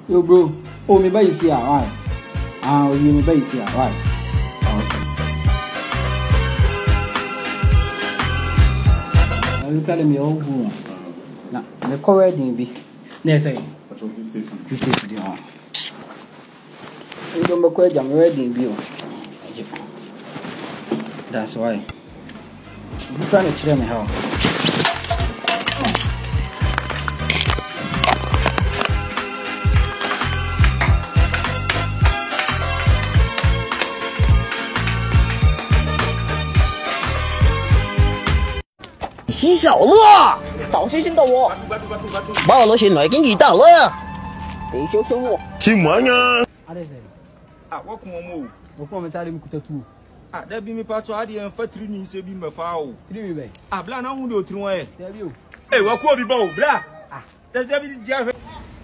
Yo, bro. Oh, me buy here, right? Ah, you me buy here, right? Okay. You tell me all who? Nah, the correct thing be. Next say. 50. You don't make quite jam ready be. That's why. You trying to tell me how? 洗手了，倒星星到我，把我攞錢來經已到了，你小心我。 請玩啊！ Ah, what come on? What come inside me kuta tu? Ah, there be me part of the factory ni se bi me foul. Three me. Ah, bla na hu do tru eh. There you. Eh, what come be bow, bla? Ah, there be dia. Eh,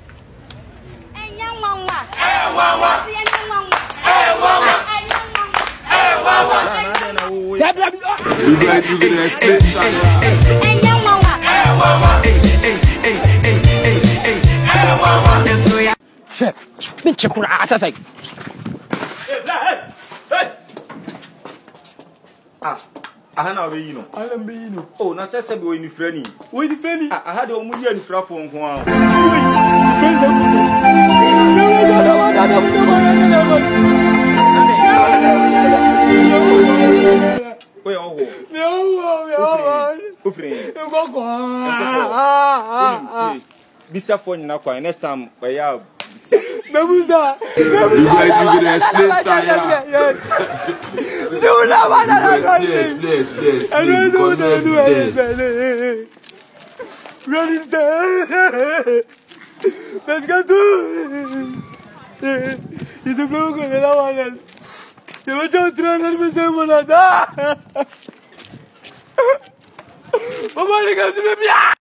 nyang mama. Eh, wawa. Nyang mama. Eh, wawa. Eh, wawa. You guys you gonna explain that. Eh, nyang mama. Eh, wawa. Eh, wawa. Chef, bin chekura asasai. Hey! Ah, ahana we yi no. Alam be no. Oh, na sese be we ni frani. We di feni. Ah, aha de omu ye ni fra fo nko a. Oye, owo. Ofre. Bisa fo nyina kwa next time we ya bisa. Bebuza. You guys you gonna explain that. Please. Let's go do. You don't know what I want. You want to try and make them money. Mama, you got to be.